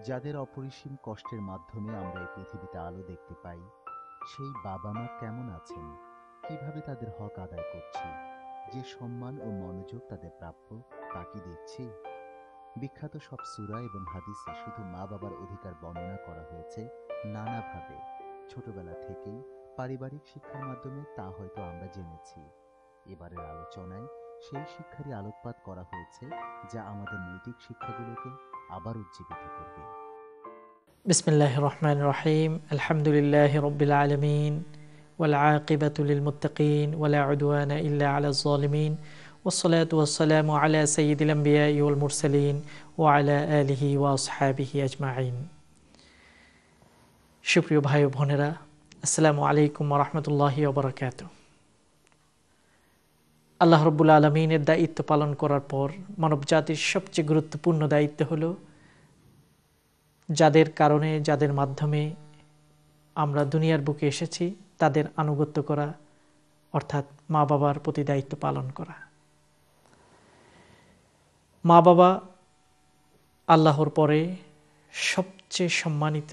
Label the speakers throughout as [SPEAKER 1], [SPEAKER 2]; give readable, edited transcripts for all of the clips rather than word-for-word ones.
[SPEAKER 1] যাদের অপরিসীম কষ্টের মাধ্যমে আমরা এই পৃথিবীতে আলো দেখতে পাই, সেই বাবা মা কেমন আছেন, কিভাবে তাদের হক আদায় করছি, যে সম্মান ও মনোযোগ তাদের প্রাপ্য তা কি দেখছি? বিখ্যাত সব সূরা এবং হাদিসে শুধু মা বাবার অধিকার বর্ণনা করা হয়েছে নানাভাবে। ছোটবেলা থেকেই পারিবারিক শিক্ষার মাধ্যমে তা হয়তো আমরা জেনেছি। এবারের আলোচনায় সেই শিক্ষারই আলোকপাত করা হয়েছে, যা আমাদের নৈতিক শিক্ষাগুলোকে আবার উজ্জীবিত করবে।
[SPEAKER 2] বিসমিল্লাহির রহমানির রহিম। আলহামদুলিল্লাহি রাব্বিল আলামিন ওয়াল আকিবাতু লিল মুত্তাকিন ওয়ালা উদওয়ানা ইল্লা আলাজ জালিমিন ওয়াসসালাতু ওয়াসসালামু আলা সাইয়্যিদিল আমবিয়াই ওয়াল মুরসালিন ওয়া আলা আলিহি ওয়া আসহাবিহি আজমাইন। সুপ্রিয় ভাই ও বোনেরা, আসসালামু আলাইকুম ওয়া রাহমাতুল্লাহি ওয়া বারাকাতুহু। আল্লাহ রাব্বুল আলামিনের দায়িত্ব পালন করার পর মানবজাতির সবচেয়ে গুরুত্বপূর্ণ দায়িত্ব হলো যাদের কারণে, যাদের মাধ্যমে আমরা দুনিয়ার বুকে এসেছি তাদের আনুগত্য করা, অর্থাৎ মা বাবার প্রতি দায়িত্ব পালন করা। মা বাবা আল্লাহর পরে সবচেয়ে সম্মানিত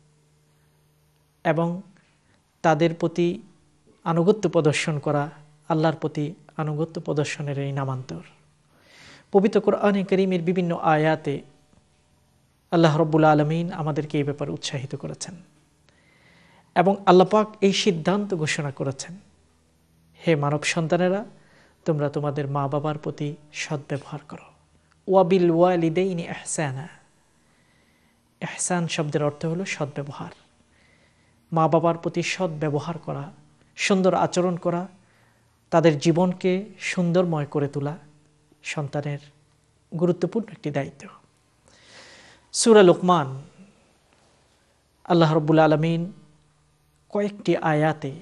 [SPEAKER 2] এবং তাদের প্রতি আনুগত্য প্রদর্শন করা আল্লাহর প্রতি আনুগত্য প্রদর্শনের এই নামান্তর। পবিত্র কোরআনে কারীমের বিভিন্ন আয়াতে আল্লাহ রাব্বুল আলামিন আমাদেরকে এই ব্যাপারে উৎসাহিত করেছেন এবং আল্লাহ পাক এই সিদ্ধান্ত ঘোষণা করেছেন, হে মানব সন্তানেরা, তোমরা তোমাদের মা বাবার প্রতি সদ্ব্যবহার করো। ওয়াবিল ওয়ালিদাইনি ইহসানা। ইহসান শব্দের অর্থ হলো সদ্ব্যবহার। মা বাবার প্রতি সদ্ব্যবহার করা, সুন্দর আচরণ করা, তাদের জীবনকে সুন্দরময় করে তোলা সন্তানের গুরুত্বপূর্ণ একটি দায়িত্ব। সূরা লুকমান আল্লাহ রাব্বুল আলামিন কয়েকটি আয়াতে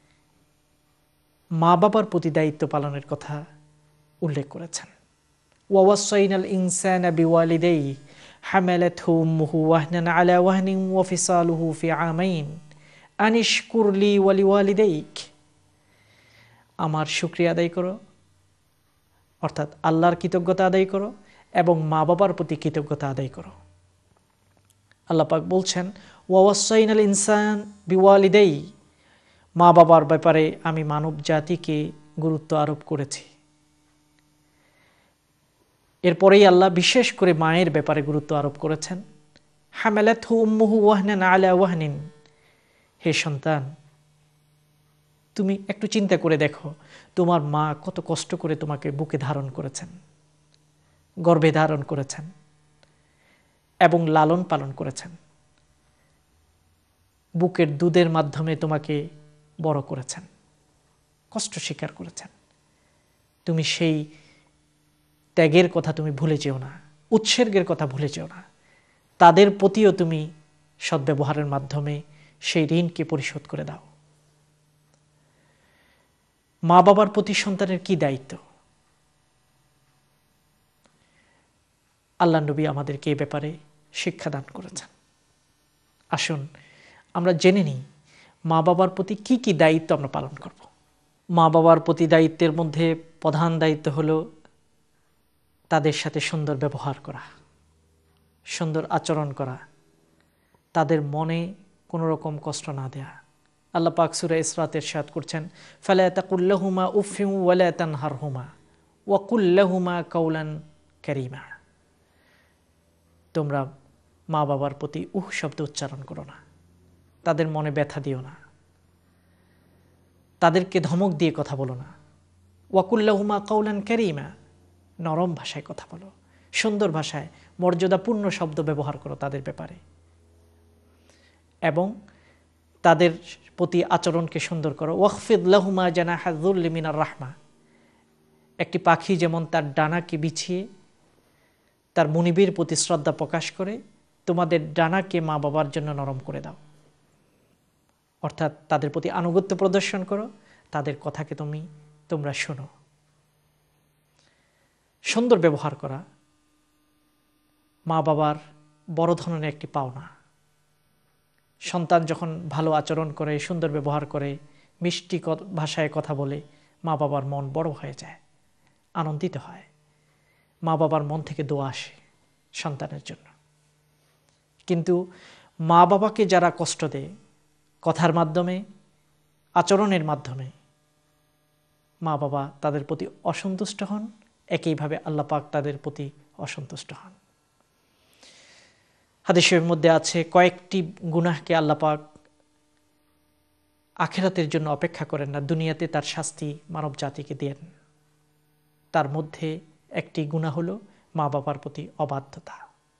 [SPEAKER 2] মা বাবার প্রতি দায়িত্ব পালনের কথা উল্লেখ করেছেন। ওয়াওয়াসাইনাল ইনসানা বিওয়ালিদাইহি হামালাতহু উম্মুহু ওয়াহনান আলা ওয়াহনিন ওয়া ফিসালুহু ফি আমাইন আনিশকুর লি ওয়া লিওয়ালিদাইক। আমার শুকরিয়া আদায় করো, অর্থাৎ আল্লাহর কৃতজ্ঞতা আদায় করো এবং মা বাবার প্রতি কৃতজ্ঞতা আদায় করো। আল্লাহ পাক বলছেন, ওয়াওয়াসাইনাল ইনসান বিওয়ালিদাইহি, মা বাবার ব্যাপারে আমি মানব জাতিকে গুরুত্ব আরোপ করেছি। এরপরেই আল্লাহ বিশেষ করে মায়ের ব্যাপারে গুরুত্ব আরোপ করেছেন। হামালাতহু উম্মুহু ওয়াহনান আলা ওয়াহনিন। হে সন্তান, তুমি একটু চিন্তা করে দেখো, তোমার মা কত কষ্ট করে তোমাকে বুকে ধারণ করেছেন, গর্ভে ধারণ করেছেন এবং লালন পালন করেছেন, বুকের দুধের মাধ্যমে তোমাকে বড় করেছেন, কষ্ট স্বীকার করেছেন। তুমি সেই ত্যাগের কথা তুমি ভুলে যেও না, উৎসর্গের কথা ভুলে যেও না। তাদের প্রতিও তুমি সদ্ব্যবহারের মাধ্যমে সেই ঋণকে পরিশোধ করে দাও। মা বাবার প্রতি সন্তানের কি দায়িত্ব? আল্লাহ নবী আমাদেরকে এই ব্যাপারে শিক্ষাদান করেছেন। আসুন আমরা জেনে নিই মা বাবার প্রতি কি কি দায়িত্ব আমরা পালন করব। মা বাবার প্রতি দায়িত্বের মধ্যে প্রধান দায়িত্ব হলো তাদের সাথে সুন্দর ব্যবহার করা, সুন্দর আচরণ করা, তাদের মনে কোনো রকম কষ্ট না দেয়া। আল্লাহ পাক সূরা ইসরাতে ইরশাদ করছেন, ফালা তাকুল লাহুমা উফিন ওয়ালা তানহারহুমা ওয়া কুল লাহুমা কাওলান কারীমা। তোমরা মা বাবার প্রতি শব্দ উচ্চারণ করো না, তাদের মনে ব্যথা দিও না, তাদেরকে ধমক দিয়ে কথা বলো না। ওয়া কুল লাহুমা কাওলান কারীমা, নরম ভাষায় কথা বলো, সুন্দর ভাষায় মর্যাদাপূর্ণ শব্দ ব্যবহার করো তাদের ব্যাপারে এবং তাদের প্রতি আচরণকে সুন্দর করো। ওয়াখফিদ লাহুমা জানাহা যুল্লি মিনার রাহমা। একটি পাখি যেমন তার ডানাকে বিছিয়ে তার মুনিবের প্রতি শ্রদ্ধা প্রকাশ করে, তোমাদের ডানাকে মা বাবার জন্য নরম করে দাও। অর্থাৎ তাদের প্রতি আনুগত্য প্রদর্শন করো, তাদের কথাকে তোমরা শোনো। সুন্দর ব্যবহার করা মা বাবার বড় ধরনের একটি পাওনা। সন্তান যখন ভালো আচরণ করে, সুন্দর ব্যবহার করে, মিষ্টি ভাষায় কথা বলে, মা বাবার মন বড় হয়ে যায়, আনন্দিত হয়। মা বাবার মন থেকে দোয়া আসে সন্তানের জন্য। কিন্তু মা বাবাকে যারা কষ্ট দেয় কথার মাধ্যমে, আচরণের মাধ্যমে, মা বাবা তাদের প্রতি অসন্তুষ্ট হন, একইভাবে আল্লাহ পাক তাদের প্রতি অসন্তুষ্ট হন। হাদিসের মধ্যে আছে কয়েকটি গুনাহকে আল্লাহ পাক আখিরাতের জন্য অপেক্ষা করেন না, দুনিয়াতে তার শাস্তি মানব জাতিকে দেন। তার মধ্যে একটি গুনাহ হলো মা বাবার প্রতি অবাধ্যতা।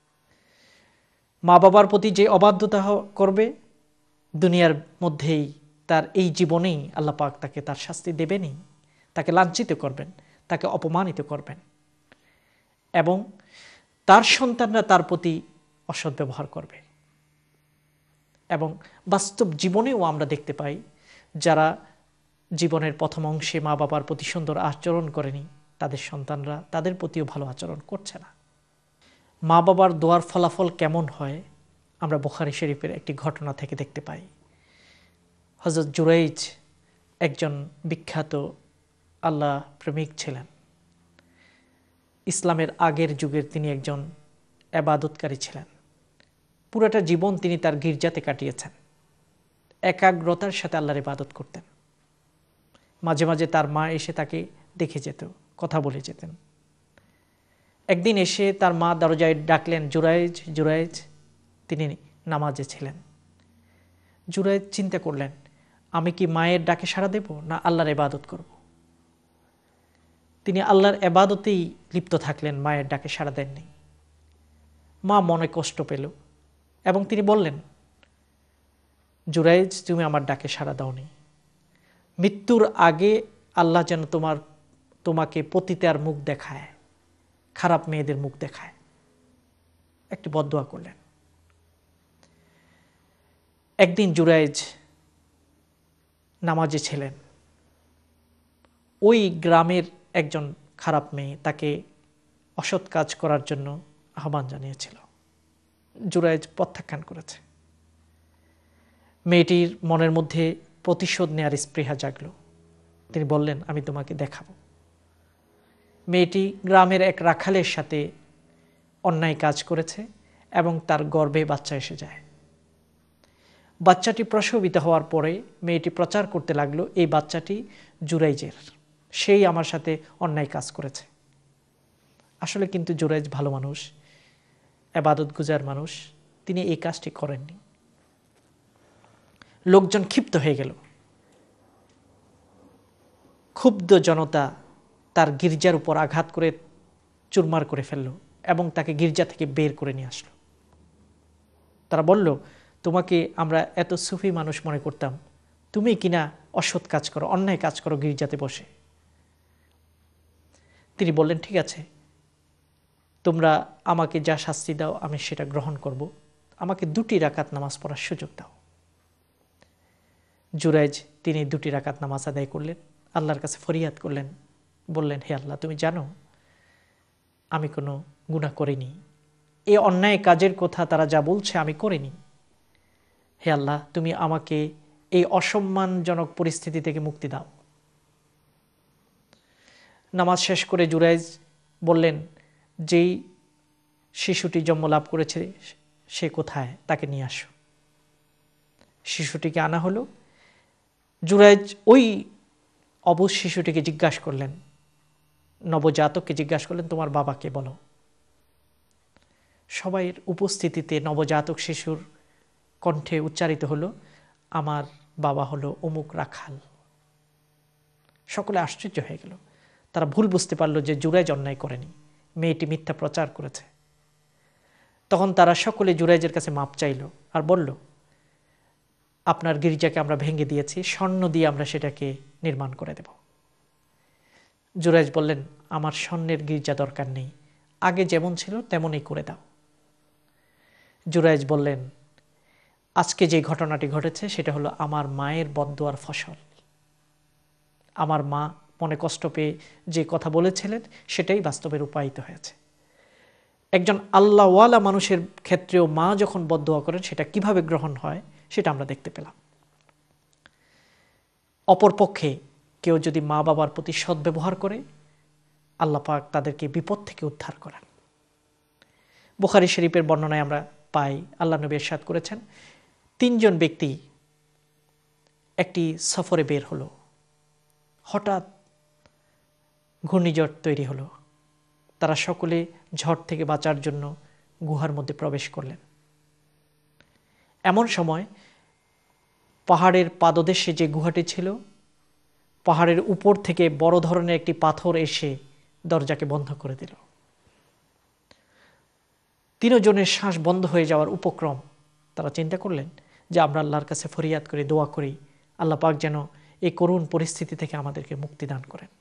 [SPEAKER 2] মা বাবার প্রতি যে অবাধ্যতা করবে, দুনিয়ার মধ্যেই তার এই জীবনেই আল্লাহ পাক তাকে তার শাস্তি দেবেনই, তাকে লাঞ্ছিত করবেন, তাকে অপমানিত করবেন, এবং তার সন্তানরা তার প্রতি অসৎ ব্যবহার করবে। এবং বাস্তব জীবনেও আমরা দেখতে পাই যারা জীবনের প্রথম অংশে মা বাবার প্রতি সুন্দর আচরণ করেনি, তাদের সন্তানরা তাদের প্রতিও ভালো আচরণ করছে না। মা বাবার দোয়ার ফলাফল কেমন হয় আমরা বুখারী শরীফের একটি ঘটনা থেকে দেখতে পাই। হযরত জুরাইজ একজন বিখ্যাত আল্লাহ প্রেমিক ছিলেন। ইসলামের আগের যুগের তিনি একজন ইবাদতকারী ছিলেন। পুরোটা জীবন তিনি তার গির্জাতে কাটিয়েছেন, একাগ্রতার সাথে আল্লাহর ইবাদত করতেন। মাঝে মাঝে তার মা এসে তাকে দেখে যেত, কথা বলে যেতেন। একদিন এসে তার মা দরজায় ডাকলেন, জুরাইজ, জুরাইজ। তিনি নামাজে ছিলেন। জুরাইজ চিন্তা করলেন, আমি কি মায়ের ডাকে সাড়া দেব না আল্লাহর ইবাদত করব? তিনি আল্লাহর ইবাদতেই লিপ্ত থাকলেন, মায়ের ডাকে সাড়া দেননি। মা মনে কষ্ট পেল এবং তিনি বললেন, জুরাইজ, তুমি আমার ডাকে সাড়া দাওনি। মৃত্যুর আগে আল্লাহ যেন তোমাকে পতিতার মুখ দেখায়, খারাপ মেয়েদের মুখ দেখায়। একটি বদদোয়া করলেন। একদিন জুরাইজ নামাজে ছিলেন। ওই গ্রামের একজন খারাপ মেয়ে তাকে অসৎ কাজ করার জন্য আহ্বান জানিয়েছিল। জুরাইজ প্রত্যাখ্যান করেছে। মেয়েটির মনের মধ্যে প্রতিশোধ নেয়ার স্পৃহা জাগল। তিনি বললেন, আমি তোমাকে দেখাবো। মেয়েটি গ্রামের এক রাখালের সাথে অন্যায় কাজ করেছে এবং তার গর্ভে বাচ্চা এসে যায়। বাচ্চাটি প্রসবিত হওয়ার পরে মেয়েটি প্রচার করতে লাগলো, এই বাচ্চাটি জুরাইজের, সেই আমার সাথে অন্যায় কাজ করেছে। আসলে কিন্তু জুরাইজ ভালো মানুষ, ইবাদত গুজার মানুষ, তিনি এই কাজটি করেননি। লোকজন ক্ষিপ্ত হয়ে গেল। ক্ষুব্ধ জনতা তার গির্জার উপর আঘাত করে চুরমার করে ফেলল এবং তাকে গির্জা থেকে বের করে নিয়ে আসলো। তারা বলল, তোমাকে আমরা এত সুফি মানুষ মনে করতাম, তুমি কিনা অসৎ কাজ করো, অন্যায় কাজ করো গির্জাতে বসে। তিনি বললেন, ঠিক আছে, তোমরা আমাকে যা শাস্তি দাও আমি সেটা গ্রহণ করব, আমাকে 2 রাকাত নামাজ পড়ার সুযোগ দাও। জুরাইজ তিনি 2 রাকাত নামাজ আদায় করলেন, আল্লাহর কাছে ফরিয়াদ করলেন, বললেন, হে আল্লাহ, তুমি জানো আমি কোনো গুনাহ করিনি, এই অন্যায় কাজের কথা তারা যা বলছে আমি করিনি। হে আল্লাহ, তুমি আমাকে এই অসম্মানজনক পরিস্থিতি থেকে মুক্তি দাও। নামাজ শেষ করে জুরাইজ বললেন, যেই শিশুটি জন্ম লাভ করেছে সে কোথায়, তাকে নিয়ে আসো। শিশুটিকে আনা হলো। জুরাইজ ওই অবুঝ শিশুটিকে জিজ্ঞাসা করলেন, নবজাতককে জিজ্ঞাসা করলেন, তোমার বাবাকে বলো। সবাইয়ের উপস্থিতিতে নবজাতক শিশুর কণ্ঠে উচ্চারিত হলো, আমার বাবা হলো অমুক রাখাল। সকলে আশ্চর্য হয়ে গেল। তারা ভুল বুঝতে পারলো যে জুরাইজ অন্যায় করেনি, মেয়েটি মিথ্যা প্রচার করেছে। তখন তারা সকলে জুরাইজের কাছে মাপ চাইল আর বলল, আপনার গির্জাকে আমরা ভেঙে দিয়েছি, স্বর্ণ দিয়ে আমরা সেটাকে নির্মাণ করে দেব। জুরাইজ বললেন, আমার স্বর্ণের গির্জা দরকার নেই, আগে যেমন ছিল তেমনই করে দাও। জুরাইজ বললেন, আজকে যে ঘটনাটি ঘটেছে সেটা হলো আমার মায়ের বদদোয়ার ফসল। আমার মা মনে কষ্ট পেয়ে যে কথা বলেছিলেন সেটাই বাস্তবে রূপায়িত হয়েছে। একজন আল্লাহওয়ালা মানুষের ক্ষেত্রেও মা যখন বদদোয়া করেন সেটা কিভাবে গ্রহণ হয় সেটা আমরা দেখতে পেলাম। অপরপক্ষে কেউ যদি মা বাবার প্রতি সদ্ব্যবহার করে, আল্লাহ পাক তাদেরকে বিপদ থেকে উদ্ধার করেন। বুখারী শরীফের বর্ণনায় আমরা পাই। আল্লাহ নবী ইরশাদ করেছেন, 3 জন ব্যক্তি একটি সফরে বের হলো, হঠাৎ ঘূর্ণিঝড় তৈরি হলো। তারা সকলে ঝড় থেকে বাঁচার জন্য গুহার মধ্যে প্রবেশ করলেন। এমন সময় পাহাড়ের পাদদেশে যে গুহাটি ছিল, পাহাড়ের উপর থেকে বড় ধরনের একটি পাথর এসে দরজাকে বন্ধ করে দিল। 3 জনের শ্বাস বন্ধ হয়ে যাওয়ার উপক্রম। তারা চিন্তা করলেন যে আমরা আল্লাহর কাছে ফরিয়াদ করি, দোয়া করি, আল্লাহ পাক যেন এই করুণ পরিস্থিতি থেকে আমাদেরকে মুক্তি দান করেন।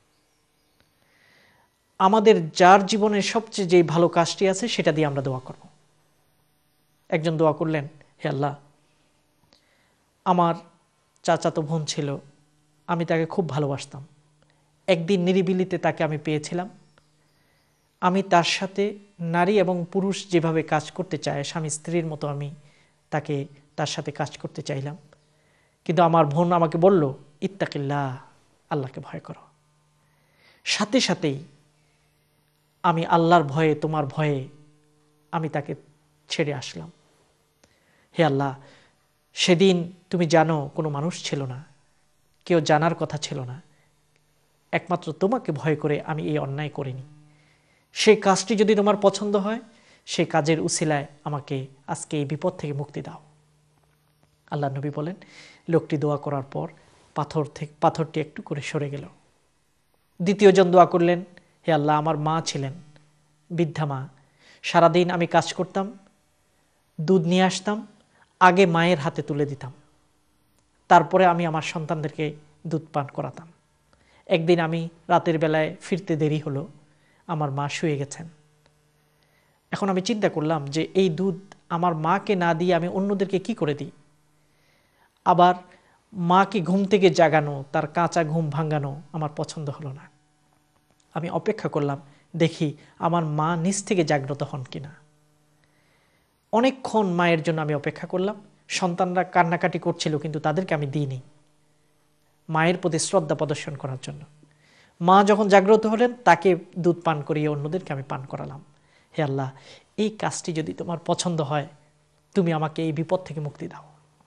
[SPEAKER 2] আমাদের যার জীবনের সবচেয়ে যে ভালো কাজটি আছে সেটা দিয়ে আমরা দোয়া করব। একজন দোয়া করলেন, হে আল্লাহ, আমার চাচাতো বোন ছিল, আমি তাকে খুব ভালোবাসতাম। একদিন নিরিবিলিতে তাকে আমি পেয়েছিলাম। আমি তার সাথে নারী এবং পুরুষ যেভাবে কাজ করতে চায়, স্বামী স্ত্রীর মতো আমি তার সাথে কাজ করতে চাইলাম। কিন্তু আমার বোন আমাকে বলল, ইত্তাকিল্লাহ, আল্লাহকে ভয় করো। সাথে সাথেই আমি আল্লাহর ভয়ে, তোমার ভয়ে আমি তাকে ছেড়ে আসলাম। হে আল্লাহ, সেদিন তুমি জানো কোনো মানুষ ছিল না, কেউ জানার কথা ছিল না, একমাত্র তোমাকে ভয় করে আমি এই অন্যায় করিনি। সেই কাজটি যদি তোমার পছন্দ হয়, সেই কাজের উসিলায় আমাকে আজকে এই বিপদ থেকে মুক্তি দাও। আল্লাহ নবী বলেন, লোকটি দোয়া করার পর পাথরটি একটু করে সরে গেল। দ্বিতীয় জন দোয়া করলেন, হে আল্লাহ, আমার মা ছিলেন, বৃদ্ধা মা। সারাদিন আমি কাজ করতাম, দুধ নিয়ে আসতাম, আগে মায়ের হাতে তুলে দিতাম, তারপরে আমি আমার সন্তানদেরকে দুধ পান করাতাম। একদিন আমি রাতের বেলায় ফিরতে দেরি হলো, আমার মা শুয়ে গেছেন। এখন আমি চিন্তা করলাম যে এই দুধ আমার মাকে না দিয়ে আমি অন্যদেরকে কি করে দিই। আবার মাকে ঘুম থেকে জাগানো, তার কাঁচা ঘুম ভাঙানো আমার পছন্দ হলো না। আমি অপেক্ষা করলাম, দেখি আমার মা নিজ থেকে জাগ্রত হন কিনা। অনেকক্ষণ মায়ের জন্য আমি অপেক্ষা করলাম। সন্তানরা কান্নাকাটি করছিল, কিন্তু তাদেরকে আমি দিইনি, মায়ের প্রতি শ্রদ্ধা প্রদর্শন করার জন্য। মা যখন জাগ্রত হলেন, তাকে দুধ পান করিয়ে অন্যদেরকে আমি পান করালাম। হে আল্লাহ, এই কাজটি যদি তোমার পছন্দ হয়, তুমি আমাকে এই বিপদ থেকে মুক্তি দাও।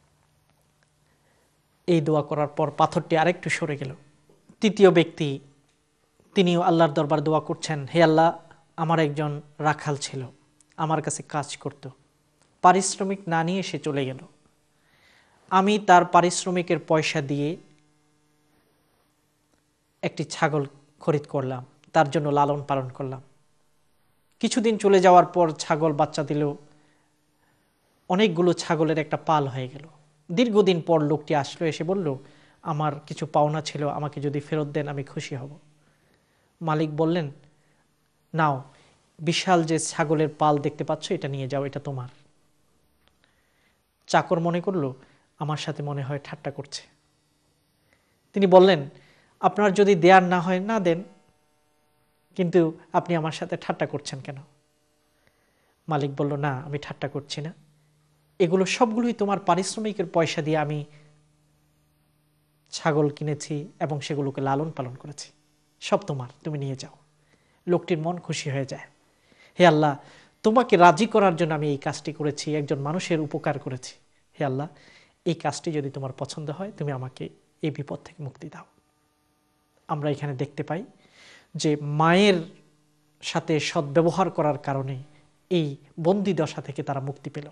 [SPEAKER 2] এই দোয়া করার পর পাথরটি আরেকটু সরে গেল। তৃতীয় ব্যক্তি, তিনিও আল্লাহর দরবার দোয়া করছেন, হে আল্লাহ, আমার একজন রাখাল ছিল, আমার কাছে কাজ করত, পারিশ্রমিক না নিয়ে সে চলে গেল। আমি তার পারিশ্রমিকের পয়সা দিয়ে একটি ছাগল খরিদ করলাম, তার জন্য লালন পালন করলাম। কিছুদিন চলে যাওয়ার পর ছাগল বাচ্চা দিল, অনেকগুলো ছাগলের একটা পাল হয়ে গেল। দীর্ঘদিন পর লোকটি আসলো, এসে বলল, আমার কিছু পাওনা ছিল, আমাকে যদি ফেরত দেন আমি খুশি হব। মালিক বললেন, নাও, বিশাল যে ছাগলের পাল দেখতে পাচ্ছ, এটা নিয়ে যাও, এটা তোমার। চাকর মনে করলো আমার সাথে মনে হয় ঠাট্টা করছে। তিনি বললেন, আপনার যদি দেয়ার না হয় না দেন, কিন্তু আপনি আমার সাথে ঠাট্টা করছেন কেন? মালিক বলল, না, আমি ঠাট্টা করছি না, এগুলো সবগুলোই তোমার পারিশ্রমিকের পয়সা দিয়ে আমি ছাগল কিনেছি এবং সেগুলোকে লালন পালন করেছি, সব তোমার, তুমি নিয়ে যাও। লোকটির মন খুশি হয়ে যায়। হে আল্লাহ, তোমাকে রাজি করার জন্য আমি এই কাজটি করেছি, একজন মানুষের উপকার করেছি। হে আল্লাহ, এই কাজটি যদি তোমার পছন্দ হয়, তুমি আমাকে এই বিপদ থেকে মুক্তি দাও। আমরা এখানে দেখতে পাই যে মায়ের সাথে সদ্ব্যবহার করার কারণে এই বন্দি দশা থেকে তারা মুক্তি পেল।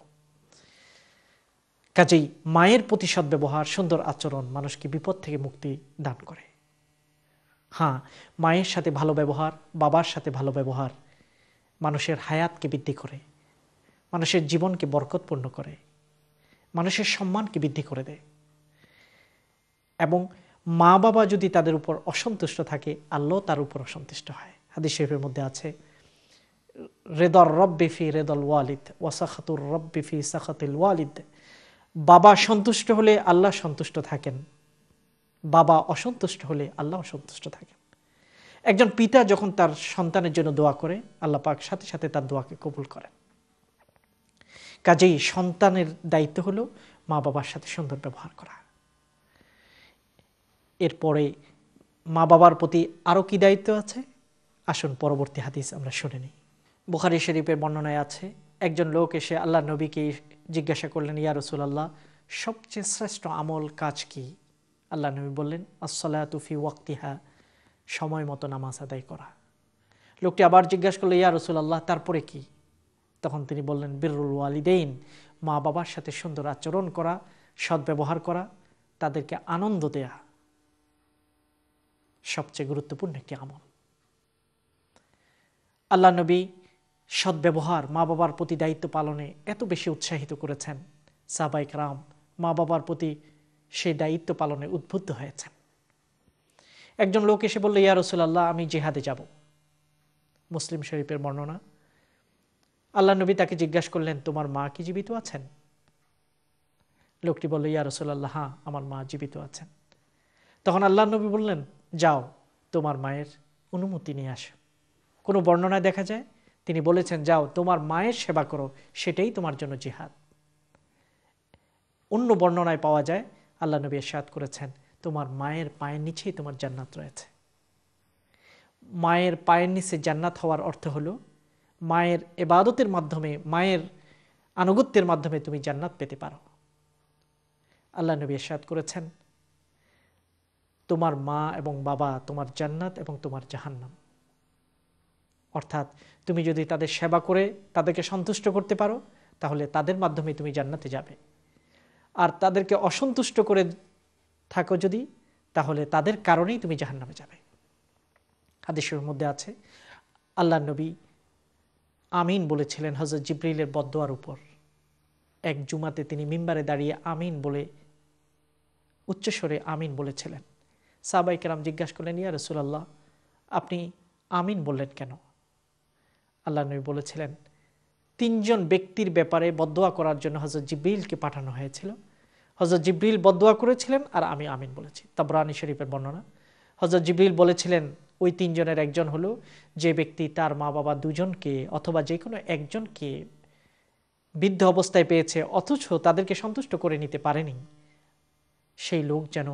[SPEAKER 2] কাজেই মায়ের প্রতি সদ্ব্যবহার, সুন্দর আচরণ মানুষকে বিপদ থেকে মুক্তি দান করে। হ্যাঁ, মায়ের সাথে ভালো ব্যবহার, বাবার সাথে ভালো ব্যবহার মানুষের হায়াতকে বৃদ্ধি করে, মানুষের জীবনকে বরকতপূর্ণ করে, মানুষের সম্মানকে বৃদ্ধি করে দেয়। এবং মা বাবা যদি তাদের উপর অসন্তুষ্ট থাকে, আল্লাহ তার উপর অসন্তুষ্ট হয়। হাদিস শরীফের মধ্যে আছে, রেদর রব্বি ফি রেদল ওয়ালিদ ওয়া সাখাতুর রব্বি ফি সাখাতিল ওয়ালিদ। বাবা সন্তুষ্ট হলে আল্লাহ সন্তুষ্ট থাকেন, বাবা অসন্তুষ্ট হলে আল্লাহ অসন্তুষ্ট থাকেন। একজন পিতা যখন তার সন্তানের জন্য দোয়া করে, আল্লাহ পাক সাথে সাথে তার দোয়াকে কবুল করেন। কাজেই সন্তানের দায়িত্ব হলো মা বাবার সাথে সুন্দর ব্যবহার করা। এরপরে মা বাবার প্রতি আরও কি দায়িত্ব আছে, আসুন পরবর্তী হাদিস আমরা শুনে নিই। বুখারী শরীফের বর্ণনায় আছে, একজন লোক এসে আল্লাহ নবীকে জিজ্ঞাসা করলেন, ইয়া রাসূলুল্লাহ, সবচেয়ে শ্রেষ্ঠ আমল কাজ কি? আল্লাহ নবী বললেন, আসসালাতু ফি ওয়াক্তিহা, সময় মতো নামাজ আদায় করা। লোকটি আবার জিজ্ঞাসা করলো, ইয়া রাসূলুল্লাহ, তারপরে কি? তখন তিনি বললেন, বিররুল ওয়ালিদাইন, মা বাবার সাথে সুন্দর আচরণ করা, সদ্ব্যবহার করা, তাদেরকে আনন্দ দেয়া সবচেয়ে গুরুত্বপূর্ণ একটি আমল। আল্লাহ নবী সদ্ব্যবহার, মা বাবার প্রতি দায়িত্ব পালনে এত বেশি উৎসাহিত করেছেন, সাহাবায়ে কেরাম মা বাবার প্রতি সেই দায়িত্ব পালনে উদ্বুদ্ধ হয়েছেন। একজন লোক এসে বলল, ইয়া রাসূলুল্লাহ, আমি জিহাদে যাব। মুসলিম শরীফের বর্ণনা। আল্লাহ নবী তাকে জিজ্ঞাসা করলেন, তোমার মা কি জীবিত আছেন? লোকটি বলল, ইয়া রাসূলুল্লাহ, হ্যাঁ, আমার মা জীবিত আছেন। তখন আল্লাহ নবী বললেন, যাও, তোমার মায়ের অনুমতি নিয়ে আসো। কোনো বর্ণনায় দেখা যায় তিনি বলেছেন, যাও, তোমার মায়ের সেবা করো, সেটাই তোমার জন্য জিহাদ। অন্য বর্ণনায় পাওয়া যায় আল্লাহ নবী ইরশাদ করেছেন, তোমার মায়ের পায়ের নিচেই তোমার জান্নাত রয়েছে। মায়ের পায়ের নিচে জান্নাত হওয়ার অর্থ হলো মায়ের ইবাদতের মাধ্যমে, মায়ের আনুগত্যের মাধ্যমে তুমি জান্নাত পেতে পারো। আল্লাহ নবী ইরশাদ করেছেন, তোমার মা এবং বাবা তোমার জান্নাত এবং তোমার জাহান্নাম। অর্থাৎ তুমি যদি তাদের সেবা করে তাদেরকে সন্তুষ্ট করতে পারো, তাহলে তাদের মাধ্যমে তুমি জান্নাতে যাবে। আর তাদেরকে অসন্তুষ্ট করে থাকো যদি, তাহলে তাদের কারণেই তুমি জাহান্নামে যাবে। হাদিসের মধ্যে আছে, আল্লাহ নবী আমিন বলেছিলেন হযরত জিবরিলের বদদোয়ার উপর। এক জুমাতে তিনি মিম্বারে দাঁড়িয়ে আমিন বলে, উচ্চস্বরে আমিন বলেছিলেন। সাহাবায়ে কেরাম জিজ্ঞাসা করলেন, ইয়া রাসূলুল্লাহ, আপনি আমিন বললেন কেন? আল্লাহ নবী বলেছিলেন, তিনজন ব্যক্তির ব্যাপারে বদদোয়া করার জন্য হযরত জিবরিলকে পাঠানো হয়েছিল। হযরত জিবরিল বদদোয়া করেছিলেন আর আমি আমিন বলেছি। তাবরানী শরীফের বর্ণনা। হযরত জিবরিল বলেছিলেন, ওই তিনজনের একজন হলো যে ব্যক্তি তার মা বাবা দুজনকে অথবা যে কোনো একজনকে বৃদ্ধ অবস্থায় পেয়েছে অথচ তাদেরকে সন্তুষ্ট করে নিতে পারেনি, সেই লোক যেন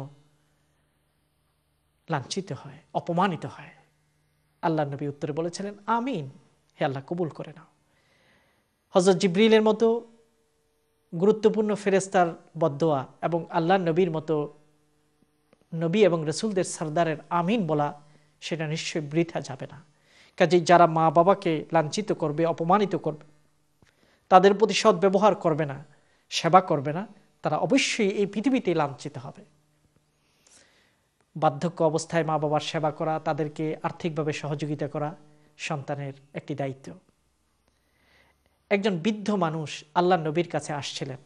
[SPEAKER 2] লাঞ্ছিত হয়, অপমানিত হয়। আল্লাহ নবী উত্তরে বলেছিলেন, আমিন, হে আল্লাহ, কবুল করে নাও। হযরত জিবরিলের মতো গুরুত্বপূর্ণ ফেরেশতার বদদোয়া এবং আল্লাহ নবীর মতো নবী এবং রসুলদের সরদারের আমিন বলা, সেটা নিশ্চয়ই বৃথা যাবে না। কাজেই যারা মা বাবাকে লাঞ্ছিত করবে, অপমানিত করবে, তাদের প্রতি সদ্ব্যবহার করবে না, সেবা করবে না, তারা অবশ্যই এই পৃথিবীতে লাঞ্ছিত হবে। বার্ধক্য অবস্থায় মা বাবার সেবা করা, তাদেরকে আর্থিকভাবে সহযোগিতা করা সন্তানের একটি দায়িত্ব। একজন বৃদ্ধ মানুষ আল্লাহ নবীর কাছে আসছিলেন।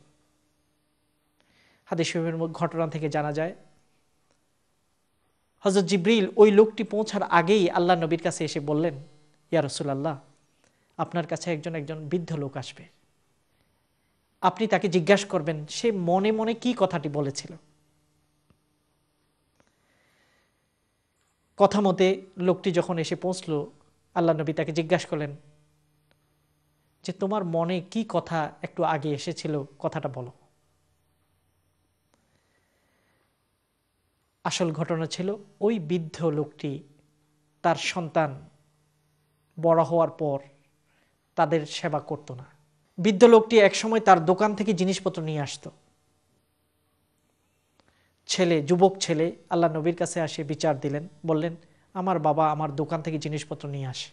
[SPEAKER 2] হাদিস শরীফের ঘটনা থেকে জানা যায়, হযরত জিবরিল ওই লোকটি পৌঁছার আগেই আল্লাহ নবীর কাছে এসে বললেন, ইয়া রাসূলুল্লাহ, আপনার কাছে একজন বৃদ্ধ লোক আসবে। আপনি তাকে জিজ্ঞাসা করবেন সে মনে মনে কি কথাটি বলেছিল। কথা মতে লোকটি যখন এসে পৌঁছল, আল্লাহ নবী তাকে জিজ্ঞাসা করলেন যে, তোমার মনে কি কথা একটু আগে এসেছিল, কথাটা বলো। আসল ঘটনা ছিল, ওই বৃদ্ধ লোকটি তার সন্তান বড় হওয়ার পর তাদের সেবা করত না। বৃদ্ধ লোকটি একসময় তার দোকান থেকে জিনিসপত্র নিয়ে আসতো। যুবক ছেলে আল্লাহ নবীর কাছে আসে বিচার দিলেন, বললেন, আমার বাবা আমার দোকান থেকে জিনিসপত্র নিয়ে আসে।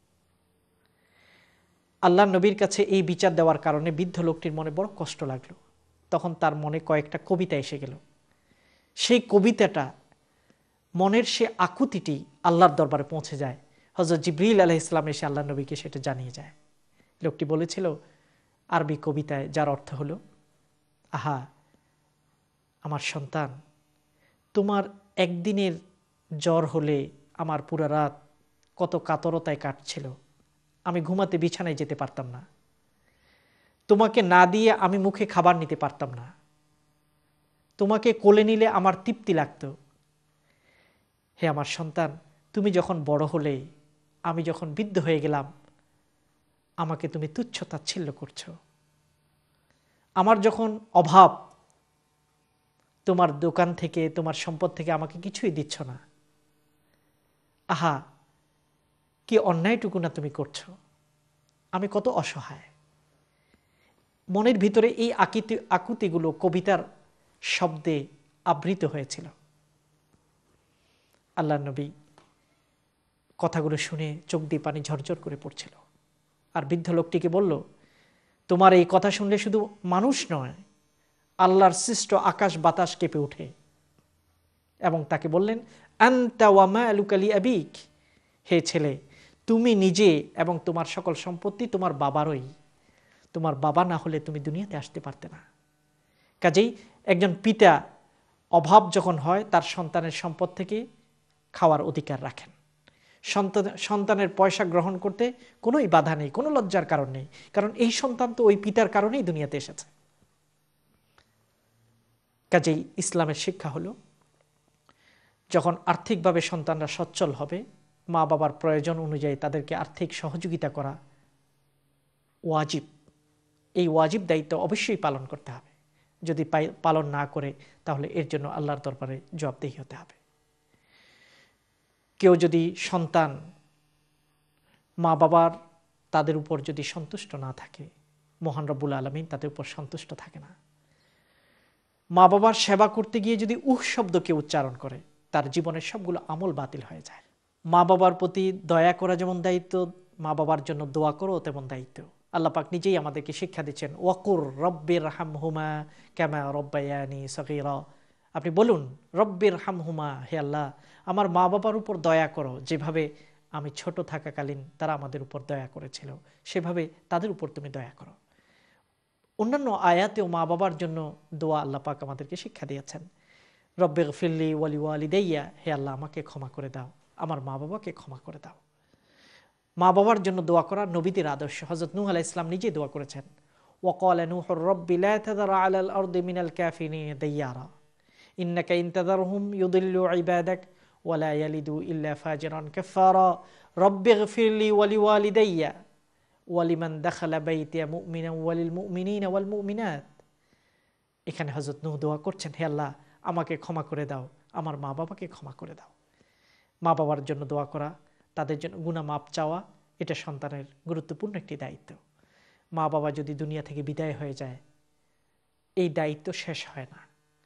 [SPEAKER 2] আল্লাহ নবীর কাছে এই বিচার দেওয়ার কারণে বৃদ্ধ লোকটির মনে বড় কষ্ট লাগলো। তখন তার মনে কয়েকটা কবিতা এসে গেল। সেই কবিতাটা, মনের সে আকুতিটি আল্লাহর দরবারে পৌঁছে যায়। হযরত জিবরিল আলাইহিস সালাম এসে আল্লাহ নবীকে সেটা জানিয়ে যায়। লোকটি বলেছিল আরবি কবিতায়, যার অর্থ হলো, আহা আমার সন্তান, তোমার একদিনের জ্বর হলে আমার পুরা রাত কত কাতরতায় কাটছিল, আমি ঘুমাতে বিছানায় যেতে পারতাম না, তোমাকে না দিয়ে আমি মুখে খাবার নিতে পারতাম না, তোমাকে কোলে নিলে আমার তৃপ্তি লাগতো। হে আমার সন্তান, তুমি যখন বড় হলে, আমি যখন বৃদ্ধ হয়ে গেলাম, আমাকে তুমি তুচ্ছ তাচ্ছিল্য করছো। আমার যখন অভাব, তোমার দোকান থেকে, তোমার সম্পদ থেকে আমাকে কিছুই দিচ্ছ না। আহা, কি অন্যায়টুকু না তুমি করছো, আমি কত অসহায়। মনের ভিতরে এই আকুতিগুলো কবিতার শব্দে আবৃত হয়েছিল। আল্লাহ নবী কথাগুলো শুনে চোখ দিয়ে পানি ঝরঝর করে পড়ছিল। আর বৃদ্ধ লোকটিকে বলল, তোমার এই কথা শুনলে শুধু মানুষ নয়, আল্লাহর সৃষ্ট আকাশ বাতাস কেঁপে ওঠে। এবং তাকে বললেন, আনতা ওয়া মালুকা লি আবিক, হে ছেলে, তুমি নিজে এবং তোমার সকল সম্পত্তি তোমার বাবারই। তোমার বাবা না হলে তুমি দুনিয়াতে আসতে পারতে না। কাজেই একজন পিতা অভাব যখন হয় তার সন্তানের সম্পদ থেকে খাওয়ার অধিকার রাখেন। সন্তানের পয়সা গ্রহণ করতে কোনোই বাধা নেই, কোনো লজ্জার কারণ নেই, কারণ এই সন্তান তো ওই পিতার কারণেই দুনিয়াতে এসেছে। কাজেই ইসলামের শিক্ষা হলো, যখন আর্থিকভাবে সন্তানরা সচ্ছল হবে, মা বাবার প্রয়োজন অনুযায়ী তাদেরকে আর্থিক সহযোগিতা করা ওয়াজিব। এই ওয়াজিব দায়িত্ব অবশ্যই পালন করতে হবে। যদি পালন না করে তাহলে এর জন্য আল্লাহর দরবারে জবাবদিহি হতে হবে। কেউ যদি সন্তান মা বাবার তাদের উপর যদি সন্তুষ্ট না থাকে, মহান রব্বুল আলামিন তাদের উপর সন্তুষ্ট থাকে না। মা বাবার সেবা করতে গিয়ে যদি শব্দ কেউ উচ্চারণ করে, তার জীবনের সবগুলো আমল বাতিল হয়ে যায়। মা বাবার প্রতি দয়া করা যেমন দায়িত্ব, মা বাবার জন্য দোয়া করো তেমন দায়িত্ব। আল্লাহ পাক নিজেই আমাদেরকে শিক্ষা দিচ্ছেন, ওয়াকুর রব্বির হামহুমা কামা রব্বায়ানি সগীরা। আপনি বলুন, রব্বির হামহুমা, হে আল্লাহ, আমার মা বাবার উপর দয়া করো যেভাবে আমি ছোট থাকাকালীন তারা আমাদের উপর দয়া করেছিল, সেভাবে তাদের উপর তুমি দয়া করো। অন্যান্য আয়াতেও মা বাবার জন্য দোয়া আল্লাহ পাক আমাদেরকে শিক্ষা দিয়েছেন। রব্বিগফিরলি ওয়ালি ওয়ালিদাইয়া, হে আল্লাহ আমাকে ক্ষমা করে দাও, আমার মা বাবাকে ক্ষমা করে দাও। মা বাবার জন্য দোয়া করা নবীদের আদর্শ। হযরত নূহ আলাইহিস সালাম নিজেই দোয়া করেছেন, ওয়াকালা নূহুর রব্বি লা তাযার আলাল আরদি মিনাল কাফিরিনা দাইয়ারা ইন্নাকা ইন তাযারহুম ইউদিল্লু ইবাদাক ওয়া লা ইয়ালিদু ইল্লা ফাজিরান কাফারা রব্বিগফিরলি ওয়ালি ওয়ালিদাইয়া ওয়ালিমান দাখালা বাইতিয়া মুমিনান ওয়ালিল মুমিনিনা ওয়াল মুমিনাত। এখানে হযরত নূহ দোয়া করছেন, হে আল্লাহ আমাকে ক্ষমা করে দাও, আমার মা বাবাকে ক্ষমা করে দাও। মা বাবার জন্য দোয়া করা, তাদের জন্য গুনাহ মাপ চাওয়া, এটা সন্তানের গুরুত্বপূর্ণ একটি দায়িত্ব। মা বাবা যদি দুনিয়া থেকে বিদায় হয়ে যায়, এই দায়িত্ব শেষ হয় না।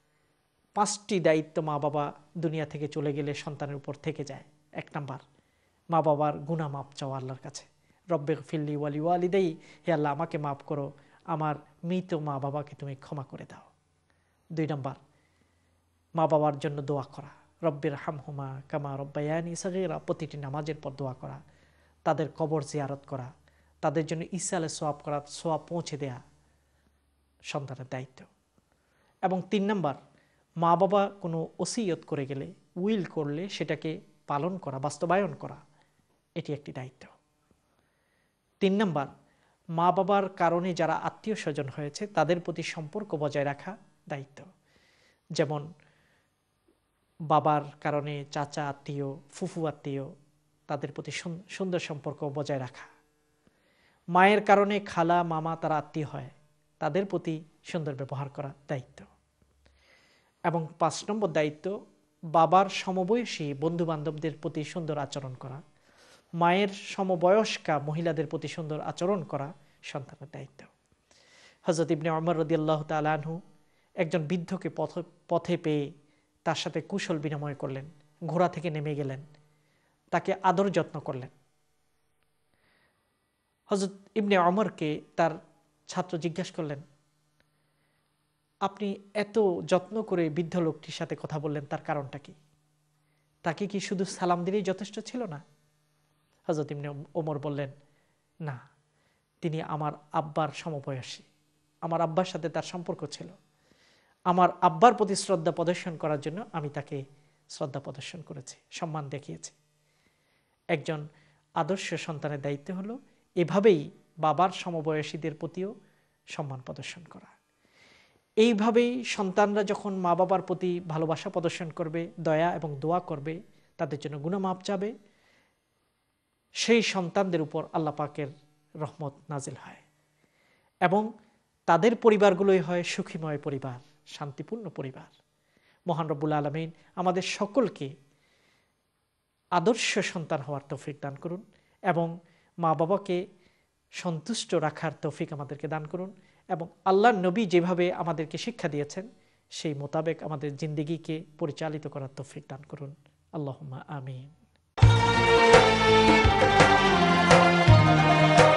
[SPEAKER 2] 5টি দায়িত্ব মা বাবা দুনিয়া থেকে চলে গেলে সন্তানের উপর থেকে যায়। 1 নাম্বার, মা বাবার গুনাহ মাপ চাওয়া আল্লাহর কাছে, রব্বিগফিরলি ওয়ালি ওয়ালিদাই, হে আল্লাহ আমাকে মাফ করো, আমার মৃত মা বাবাকে তুমি ক্ষমা করে দাও। 2 নাম্বার, মা বাবার জন্য দোয়া করা, রব্বির হামহুমা কামা রব্বায়ানি সগীরা, প্রতিটি নামাজের পর দোয়া করা, তাদের কবর জিয়ারত করা, তাদের জন্য ইসালে সোয়াব করা, সোয়াব পৌঁছে দেয়া সন্তানের দায়িত্ব। এবং 3 নাম্বার, মা বাবা কোনো ওসিয়ত করে গেলে, উইল করলে সেটাকে পালন করা, বাস্তবায়ন করা, এটি একটি দায়িত্ব। 3 নাম্বার, মা বাবার কারণে যারা আত্মীয় স্বজন হয়েছে তাদের প্রতি সম্পর্ক বজায় রাখা দায়িত্ব। যেমন বাবার কারণে চাচা আত্মীয়, ফুফু আত্মীয়, তাদের প্রতি সুন্দর সম্পর্ক বজায় রাখা। মায়ের কারণে খালা মামা তারা আত্মীয় হয়, তাদের প্রতি সুন্দর ব্যবহার করা দায়িত্ব। এবং 5 নম্বর দায়িত্ব, বাবার সমবয়সী বন্ধু বান্ধবদের প্রতি সুন্দর আচরণ করা, মায়ের সমবয়স্কা মহিলাদের প্রতি সুন্দর আচরণ করা সন্তানের দায়িত্ব। হযরত ইবনে ওমর রাদিয়াল্লাহু তাআলা আনহু একজন বৃদ্ধকে পথে পেয়ে তার সাথে কুশল বিনিময় করলেন, ঘোড়া থেকে নেমে গেলেন, তাকে আদর যত্ন করলেন। হযরত ইবনে ওমরকে তার ছাত্র জিজ্ঞাসা করলেন, আপনি এত যত্ন করে বৃদ্ধ লোকটির সাথে কথা বললেন, তার কারণটা কি? তাকে কি শুধু সালাম দিলেই যথেষ্ট ছিল না? হযরত ইবনে ওমর বললেন, না, তিনি আমার আব্বার সমবয়সী, আমার আব্বার সাথে তার সম্পর্ক ছিল, আমার আব্বার প্রতি শ্রদ্ধা প্রদর্শন করার জন্য আমি তাকে শ্রদ্ধা প্রদর্শন করেছি, সম্মান দেখিয়েছি। একজন আদর্শ সন্তানের দায়িত্ব হলো এভাবেই বাবার সমবয়সীদের প্রতিও সম্মান প্রদর্শন করা। এইভাবেই সন্তানরা যখন মা বাবার প্রতি ভালোবাসা প্রদর্শন করবে, দয়া এবং দোয়া করবে, তাদের জন্য গুনাহ মাপ চাবে, সেই সন্তানদের উপর আল্লাহ পাকের রহমত নাজিল হয় এবং তাদের পরিবারগুলোই হয় সুখীময় পরিবার, শান্তিপূর্ণ পরিবার। মহান রব্বুল আলামিন আমাদের সকলকে আদর্শ সন্তান হওয়ার তৌফিক দান করুন এবং মা বাবাকে সন্তুষ্ট রাখার তৌফিক আমাদেরকে দান করুন এবং আল্লাহর নবী যেভাবে আমাদেরকে শিক্ষা দিয়েছেন সেই মোতাবেক আমাদের জিন্দেগিকে পরিচালিত করার তৌফিক দান করুন। আল্লাহুম্মা আমিন।